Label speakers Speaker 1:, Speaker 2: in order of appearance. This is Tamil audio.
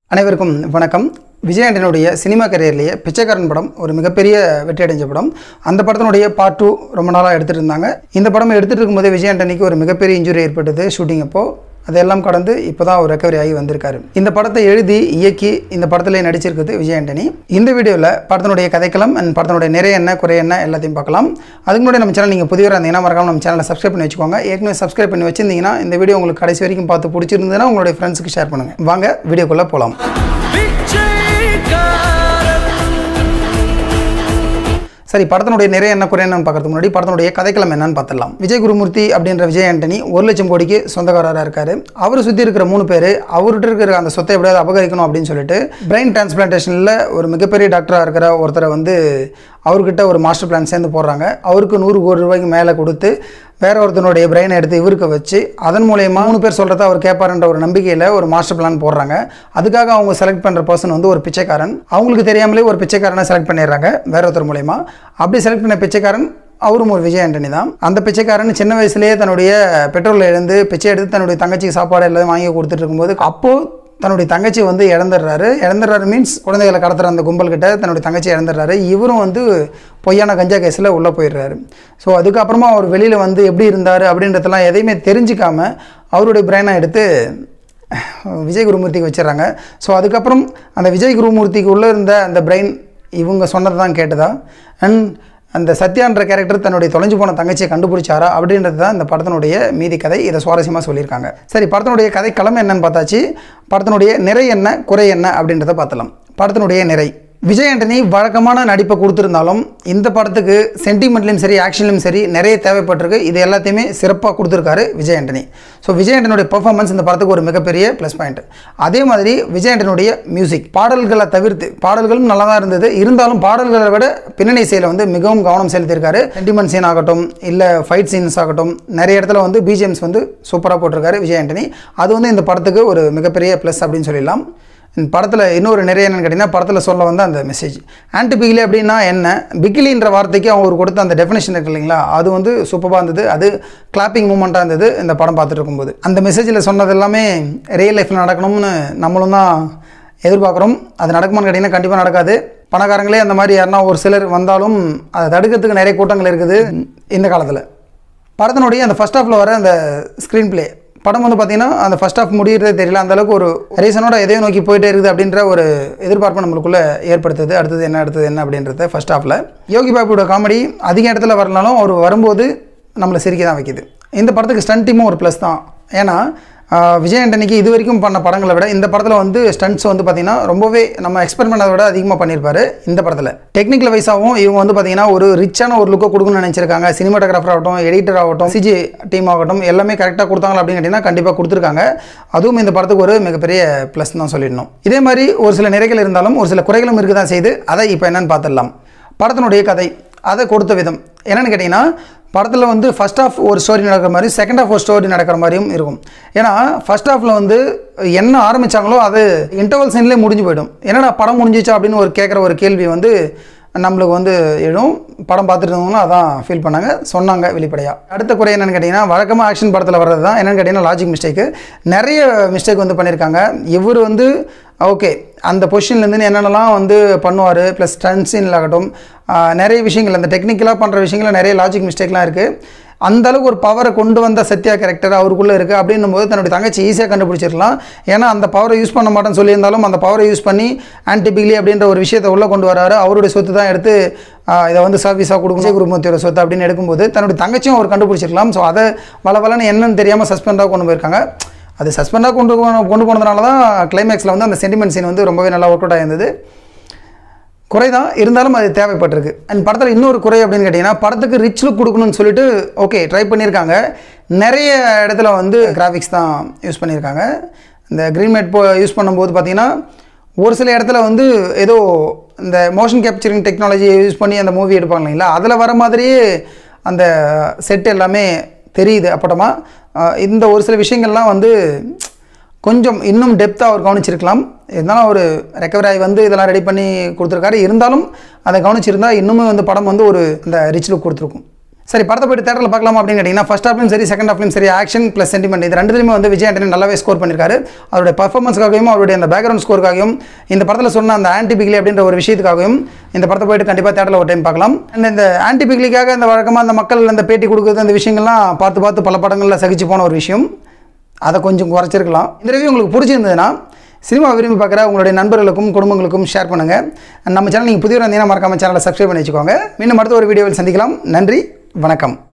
Speaker 1: அனைவருக்கும் வணக்கம். விஜய் ஆண்டனியுடைய சினிமா கரியர்லேயே பிச்சைக்காரன் படம் ஒரு மிகப்பெரிய வெற்றி அடைஞ்ச படம். அந்த படத்தினுடைய பார்ட் 2 ரொம்ப நாளாக எடுத்துகிட்டு இருந்தாங்க. இந்த படம் எடுத்துகிட்டு இருக்கும்போது விஜய் ஆண்டனிக்கு ஒரு மிகப்பெரிய இன்ஜுரி ஏற்பட்டது ஷூட்டிங் அப்போது. அதெல்லாம் கடந்து இப்போ தான் ஒரு ரெக்கவரி ஆகி வந்திருக்காரு. இந்த படத்தை எழுதி இயக்கி இந்த படத்திலே நடிச்சிருக்குது விஜய் ஆண்டனி. இந்த வீடியோவில் படத்தினுடைய கதைக்களம் அண்ட் படத்தினுடைய நிறைய என்ன குறை என்ன எல்லாத்தையும் பார்க்கலாம். அதுக்கு முன்னாடி நம்ம சேனல் நீங்கள் புதியவராக இருந்தீங்கன்னா மறக்காம நம்ம சேனலை சப்ஸ்கிரைப் பண்ணி வச்சுக்கோங்க. ஏற்கனவே சப்ஸ்கிரைப் பண்ணி வச்சிருந்தீங்கன்னா இந்த வீடியோ உங்களுக்கு கடைசி வரைக்கும் பார்த்து பிடிச்சிருந்ததுன்னா உங்களுடைய ஃப்ரெண்ட்ஸுக்கு ஷேர் பண்ணுங்கள். வாங்க வீடியோக்குள்ளே போகலாம். சரி, படத்தினுடைய நிறைய என்ன குறை என்னன்னு பார்க்கறதுக்கு முன்னாடி படத்தினுடைய கதைக்களம் என்னன்னு பார்த்துடலாம். விஜய் குருமூர்த்தி அப்படின்ற விஜய் ஆண்டனி 1 லட்சம் கோடிக்கு சொந்தக்காரராக இருக்காரு. அவர் சுற்றி இருக்கிற 3 பேர் அவர்கிட்ட இருக்கிற அந்த சொத்தை எப்படியாவது அபகரிக்கணும் அப்படின்னு சொல்லிட்டு பிரெயின் டிரான்ஸ்பிளான்டேஷனில் ஒரு மிகப்பெரிய டாக்டராக இருக்கிற ஒருத்தரை அவர்கிட்ட ஒரு மாஸ்டர் பிளான் சேர்ந்து போடுறாங்க. அவருக்கு 100 கோடி ரூபாய்க்கு மேலே கொடுத்து வேற ஒருத்தனுடைய பிரெயினை எடுத்து இவருக்கு வச்சு அதன் மூலயமா 3 பேர் சொல்கிறத அவர் கேட்பாருன்ற ஒரு நம்பிக்கையில் ஒரு மாஸ்டர் பிளான் போடுறாங்க. அதுக்காக அவங்க செலக்ட் பண்ணுற பர்சன் ஒரு பிச்சைக்காரன். அவங்களுக்கு தெரியாமலே ஒரு பிச்சைக்காரனை செலக்ட் பண்ணிடுறாங்க வேற ஒருத்தர் மூலயமா. அப்படி செலக்ட் பண்ண பிச்சைக்காரன் அவரும் ஒரு விஜய் ஆண்டனி தான். அந்த பிச்சைக்காரன் சின்ன வயசுலேயே தன்னுடைய பெட்ரோலில் இருந்து பிச்சை எடுத்து தன்னுடைய தங்கச்சிக்கு சாப்பாடு எல்லாம் வாங்கி கொடுத்துட்டு இருக்கும்போது அப்போது தன்னுடைய தங்கச்சி இழந்துடுறாரு மீன்ஸ் குழந்தைகளை கடத்துகிற அந்த கும்பல்கிட்ட தன்னுடைய தங்கச்சி இழந்துடுறாரு. இவரும் பொய்யான கஞ்சா கேஸில் உள்ளே போயிடுறாரு. ஸோ அதுக்கப்புறமா அவர் வெளியில் எப்படி இருந்தார் அப்படின்றதெல்லாம் எதையுமே தெரிஞ்சிக்காமல் அவருடைய பிரெயினை எடுத்து விஜய் குருமூர்த்திக்கு வச்சிடறாங்க. ஸோ அதுக்கப்புறம் அந்த விஜய் குருமூர்த்திக்கு உள்ளே இருந்த அந்த பிரெயின் இவங்க சொன்னது தான் கேட்டதா அண்ட் அந்த சத்யான்ற கேரக்டர் தன்னுடைய தொலைஞ்சு போன தங்கச்சியை கண்டுபிடிச்சாரா அப்படின்றது தான் இந்த படத்தினுடைய மீதி கதை. இதை சுவாரஸ்யமாக சொல்லியிருக்காங்க. சரி, படத்தினுடைய கதை கிழமை என்னன்னு பார்த்தாச்சு. படத்தினுடைய நிறை என்ன குறை என்ன அப்படின்றத பார்த்தலாம். படத்தினுடைய நிறை, விஜய் ஆண்டனி வழக்கமான நடிப்பை கொடுத்துருந்தாலும் இந்த படத்துக்கு சென்டிமெண்ட்லையும் சரி ஆக்ஷன்லையும் சரி நிறைய தேவைப்பட்டிருக்கு. இது எல்லாத்தையுமே சிறப்பாக கொடுத்துருக்காரு விஜய் ஆண்டனி. ஸோ விஜய் ஆண்டனியுடைய பெர்ஃபார்மன்ஸ் இந்த படத்துக்கு ஒரு மிகப்பெரிய ப்ளஸ் பாயிண்ட். அதே மாதிரி விஜய் ஆண்டனியுடைய மியூசிக், பாடல்களை தவிர்த்து பாடல்களும் நல்லா தான் இருந்தது. இருந்தாலும் பாடல்களை விட பின்னணி இசையில் மிகவும் கவனம் செலுத்தியிருக்காரு. சென்டிமெண்ட் சீன் ஆகட்டும் இல்லை ஃபைட் சீன்ஸ் ஆகட்டும் நிறைய இடத்துல பிஜிஎம்ஸ் சூப்பராக போட்டிருக்காரு விஜய் ஆண்டனி. அது இந்த படத்துக்கு ஒரு மிகப்பெரிய ப்ளஸ் அப்படின்னு சொல்லிடலாம். படத்தில் இன்னொரு நிறைய என்னென்னு கேட்டிங்கன்னா படத்தில் சொல்ல அந்த மெசேஜ் ஆன்டி பிகிலி அப்படின்னா என்ன, பிகிலின்ற வார்த்தைக்கு அவங்க கொடுத்த அந்த டெஃபினேஷன் இருக்கு இல்லைங்களா, அது சூப்பராக இருந்தது. அது கிளாப்பிங் மூமெண்ட்டாக இருந்தது இந்த படம் பார்த்துட்டு இருக்கும்போது. அந்த மெசேஜில் சொன்னது எல்லாமே ரியல் லைஃப்பில் நடக்கணும்னு நம்மளும் தான் எதிர்பார்க்குறோம். அது நடக்குமான்னு கேட்டிங்கன்னா கண்டிப்பாக நடக்காது. பணக்காரங்களே அந்த மாதிரி யாருன்னா ஒரு சிலர் வந்தாலும் அதை தடுக்கிறதுக்கு நிறைய கூட்டங்கள் இருக்குது இந்த காலத்தில். படத்தினுடைய அந்த ஃபர்ஸ்ட் ஹாஃபில் வர அந்த ஸ்க்ரீன் பிளே படம் பார்த்தீங்கன்னா அந்த ஃபர்ஸ்ட் ஹாஃப் முடிகிறதே தெரியல. அந்தளவுக்கு ஒரு ரீசனோட எதையும் நோக்கி போயிட்டே இருக்குது அப்படின்ற ஒரு எதிர்பார்ப்பு நம்மளுக்குள்ளே ஏற்படுத்துது. அடுத்தது என்ன அப்படின்றத ஃபர்ஸ்ட் ஹாஃபில் யோகி பாபுவோட காமெடி அதிக இடத்துல வரலாலும் அவர் வரும்போது நம்மளை சிரிக்க தான் வைக்கிது. இந்த படத்துக்கு ஸ்டண்ட் டீமும் ஒரு ப்ளஸ் தான். ஏன்னா விஜய் ஆண்டனிக்கு இது வரைக்கும் பண்ண படங்களை விட இந்த படத்தில் ஸ்டண்ட்ஸ் பார்த்தீங்கன்னா ரொம்பவே நம்ம எக்ஸ்பெக்ட் பண்ணதை விட அதிகமாக பண்ணியிருப்பாரு. இந்த படத்தில் டெக்னிக்கல் வைஸாகவும் இவங்க பார்த்தீங்கன்னா ஒரு ரிச்சான ஒரு லுக்கை கொடுக்கணும்னு நினச்சிருக்காங்க. சினிமாட்டோகிராஃபர் ஆகட்டும், எடிட்டர் ஆகட்டும், சிஜி டீம் ஆகட்டும் எல்லாமே கரெக்டாக கொடுத்தாங்களா அப்படின்னு கேட்டிங்கன்னா கண்டிப்பாக கொடுத்துருக்காங்க. அதுவும் இந்த படத்துக்கு ஒரு மிகப்பெரிய ப்ளஸ் தான் சொல்லிடணும். இதே மாதிரி ஒரு சில நிறைகள் இருந்தாலும் ஒரு சில குறைகளும் இருக்க தான் செய்து. அதை இப்போ என்னென்னு பார்த்துடலாம். படத்தினுடைய கதை அதை கொடுத்த விதம் என்னென்னு கேட்டிங்கன்னா படத்தில் ஃபர்ஸ்ட் ஹாஃப் ஒரு ஸ்டோரி நடக்கிற மாதிரி செகண்ட் ஹாஃப் ஒரு ஸ்டோரி நடக்கிற மாதிரியும் இருக்கும். ஏன்னா ஃபர்ஸ்ட் ஹாஃபில் என்ன ஆரம்பித்தாங்களோ அது இன்டர்வல் சீன்லேயே முடிஞ்சு போயிடும். என்னடா படம் முடிஞ்சிச்சா அப்படின்னு கேட்குற ஒரு கேள்வி நம்மளுக்கு எழும். படம் பார்த்துட்டு இருந்தவங்களும் அதான் ஃபீல் பண்ணாங்க, சொன்னாங்க வெளிப்படையாக. அடுத்த குறை என்னென்னு கேட்டிங்கன்னா வழக்கமாக ஆக்ஷன் படத்தில் வர்றது தான். என்னென்னு கேட்டிங்கன்னா லாஜிக் மிஸ்டேக்கு நிறைய மிஸ்டேக் பண்ணியிருக்காங்க. இவர் ஓகே அந்த பொசிஷன்லேருந்து என்னென்னலாம் பண்ணுவார் ப்ளஸ் ஸ்டண்ட் சீனில் ஆகட்டும் நிறைய விஷயங்கள் அந்த டெக்னிக்கலாக பண்ணுற விஷயங்கள் நிறைய லாஜிக் மிஸ்டேக்லாம் இருக்குது. அந்தளவுக்கு ஒரு பவரை கொண்டு வந்த சத்யா கேரக்டர் அவருக்குள்ளே இருக்குது அப்படின்னும் போது தன்னுடைய தங்கச்சி ஈஸியாக கண்டுபிடிச்சிருக்கலாம். ஏன்னா அந்த பவரை யூஸ் பண்ண மாட்டேன்னு சொல்லியிருந்தாலும் அந்த பவரை யூஸ் பண்ணி ஆன்டி பிகிலி அப்படின்ற ஒரு விஷயத்தை உள்ளே கொண்டு வராரு. அவருடைய சொத்து தான் எடுத்து இதை சர்வீஸாக கொடுக்கும் விஜய் குருமூர்த்தியோட சொத்து அப்படின்னு எடுக்கும்போது தன்னுடைய தங்கச்சியும் அவர் கண்டுபிடிச்சிருக்கலாம். ஸோ அதை வளன்னு என்னன்னு தெரியாமல் சஸ்பெண்டாக கொண்டு போயிருக்காங்க. அது சஸ்பெண்டாக கொண்டு போனதுனால தான் கிளைமேக்ஸில் அந்த சென்டிமெண்ட் சீன் ரொம்பவே நல்லா ஒர்க் அவுட் ஆகிருந்தது. குறை தான் இருந்தாலும் அது தேவைப்பட்டிருக்கு. அண்ட் படத்தில் இன்னொரு குறை அப்படின்னு கேட்டிங்கன்னா படத்துக்கு ரிச் லுக் கொடுக்கணும்னு சொல்லிட்டு ஓகே ட்ரை பண்ணியிருக்காங்க. நிறைய இடத்துல கிராஃபிக்ஸ் தான் யூஸ் பண்ணியிருக்காங்க. இந்த க்ரீன் மேட் யூஸ் பண்ணும்போது பார்த்திங்கன்னா ஒரு சில இடத்துல ஏதோ இந்த மோஷன் கேப்சரிங் டெக்னாலஜி யூஸ் பண்ணி அந்த மூவி எடுப்பாங்க இல்லைங்களா, அதில் வர மாதிரியே அந்த செட் எல்லாமே தெரியுது அப்பட்டமா. இந்த ஒரு சில விஷயங்கள்லாம் கொஞ்சம் இன்னும் டெப்த்தாக அவர் கவனிச்சிருக்கலாம். இருந்தாலும் அவர் ரெக்கவரி ஆகி இதெல்லாம் ரெடி பண்ணி கொடுத்துருக்காரு. இருந்தாலும் அதை கவனிச்சிருந்தால் இன்னுமே படம் ஒரு இந்த ரிச் லுக் கொடுத்துருக்கும். சரி, படத்தை போய்ட்டு தேட்டரில் பார்க்கலாமா அப்படின்னு கேட்டிங்கன்னா, ஃபர்ஸ்ட் ஹாஃப்லையும் சரி செகண்ட் ஹாஃப்லையும் சரி ஆக்ஷன் ப்ளஸ் சென்டிமெண்ட் இது ரெண்டுலையுமே வந்து விஜய் ஆண்டனி நல்லாவே ஸ்கோர் பண்ணியிருக்காரு. அவருடைய பர்ஃபார்மன்ஸ்க்காகவும் அவருடைய அந்த பேக்ரவுண்ட் ஸ்கோருக்காகவும் இந்த படத்தில் சொன்ன அந்த ஆன்டிபிக்லி அப்படின்ற ஒரு விஷயத்துக்காகவும் இந்த படத்தை போய்ட்டு கண்டிப்பாக தேட்டரில் ஒரு டைம் பார்க்கலாம். அண்ட் இந்த ஆன்டிபிக்லிக்காக இந்த வழக்கமாக அந்த மக்கள் அந்த பேட்டி கொடுக்குறது அந்த விஷயங்கள்லாம் பார்த்து பல படங்களில் சகிச்சு போன ஒரு விஷயம். அதை கொஞ்சம் குறைச்சிருக்கலாம். இந்த ரிவ்யூ உங்களுக்கு பிடிச்சிருந்ததுன்னா சினிமா விரும்பி பார்க்குற உங்களுடைய நண்பர்களுக்கும் குடும்பங்களுக்கும் ஷேர் பண்ணுங்கள். நம்ம சேனல் நீங்கள் புதிய வந்தீங்கன்னா மறக்காம சேனலை சப்ஸ்கிரைப் பண்ணி வச்சுக்கோங்க. மீண்டும் அடுத்த ஒரு வீடியோவில் சந்திக்கலாம். நன்றி, வணக்கம்.